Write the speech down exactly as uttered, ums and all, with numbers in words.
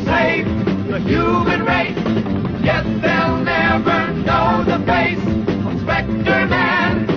save the human race. Yet they'll never know the face of Spectreman.